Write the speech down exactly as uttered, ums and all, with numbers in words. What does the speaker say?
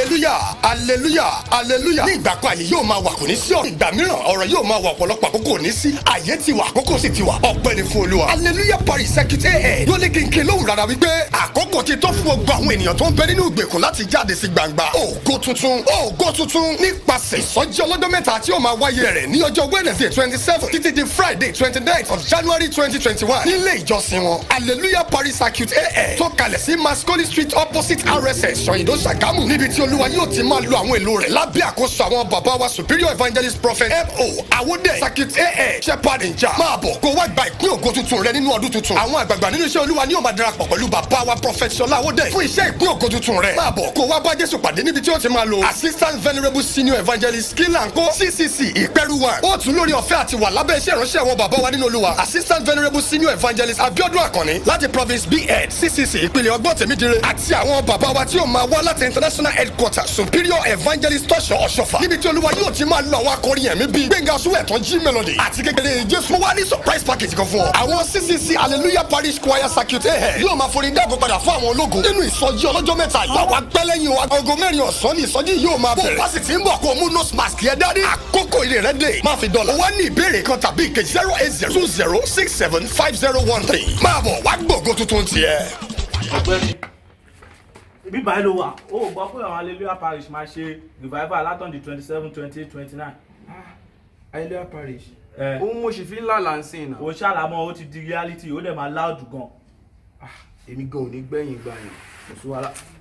hallelujah hallelujah hallelujah. ní ìgbà kan àyè yóò máa wà kò ní sí ọ̀rọ̀. ìgbà mìíràn ọ̀rọ̀ yóò máa wà ọ̀pọ̀lọpọ̀ àkókò ní sí. àyè ti wà àkókò sì ti wà. ọpẹ́ ni fún Olúwa. hallelujah parish circuit aa ló ní kí n ké lóhùn rárá wípé àkókò ti tó fún gbogbo àwọn ènìyàn tó ń bẹ nínú ìgbèkùn láti jáde sí gbangba. ògo tuntun ògo tuntun nípasẹ̀ ìsọjí ọlọ́jọ́ mẹ́ta tí ó máa wáyé rẹ̀ ní ọjọ́ Wednesday twenty seven títí di Friday twenty nine of January twenty twenty one nílé ìjọsìn wọn hallelujah parish circuit aa tó kalẹ̀ sí Mascoli street opposite R S S Ṣọ̀yìndó Ṣàgámù níbi tí Olúwa yóò ti máa lo àwọn èlò rẹ̀ lábẹ́ àkóso àwọn bàbá wa superior evangelist prophet M O Awode circuit aa shepherd in charge. máa bọ̀ kó wá gba ìpín ògo tuntun rẹ nínú ọdún tuntun. àwọn àgbààgbà nínú iṣẹ́ Olúwa ni yóò máa darapọ̀ pẹ̀lú bàbá wa prophet Ṣọlá Awode fún iṣẹ́ ìpín ògo tuntun rẹ. máa bọ̀ kó wá bá Jésù pàdé níbi tí ó ti máa lo assistant venerable senior evangelist Kilanko C C C Ìpẹ́rù wa. ó tún lórí ọ̀fẹ́ àti wà lábẹ́ iṣẹ́ ìránṣẹ́ àwọn bàbá wa nínú Olúwa assistant venerable senior evangelist Abiodun Akànní láti province B Ed C C C ìpínlẹ̀ ọgbọ́n tèmídìrẹ àti àwọn bàbá wa tí ó máa wá láti international headquarters superior evangelist Tọ́ṣọ̀ Ọ̀ṣọ́fà níbi tí Olúwa yóò ti máa lo àwọn akọrin ẹ̀mí bíi Gbẹ̀ngà Súwẹ̀tàn G Melody àti kékeré Jésù. wá ní surprise package kan fún ọ. àwọn C C C hallelujah parish choir circuit aa yóò máa forí dáàbò padà fún àwọn ológun nínú ìsọjí ọlọ́jọ́ mẹ́ta yìí. wàá pẹ́ lẹ́yìn wa aago mẹ́rin ọ̀sán ní ìsọjí yóò máa bẹ̀rẹ̀. bó o bá sì ti ń bọ̀ kó o mú nose mask yẹn dání. àkókò ilé rẹ dé. má fi dọ́là. wá ní ìbéèrè kan tàbí ìkejì zero eight zero two zero six seven five zero one three. máa bọ̀ wá gbòògó tuntun tiẹ̀. ọ̀gbẹ́ni ibi báyìí ló wà ó gbọ́ pé àwọn hallelujah parish máa ṣe revival látọ̀n di twenty seven twenty twenty nine. hallelujah parish òun mo ṣe fi ń lálàá ń sìn náà. o ṣàlámọ́ ó ti di reality ó dẹ̀ máa loud gan. èmi gan ò ní gbẹ̀yìn gbà yẹn kò sí wàhálà.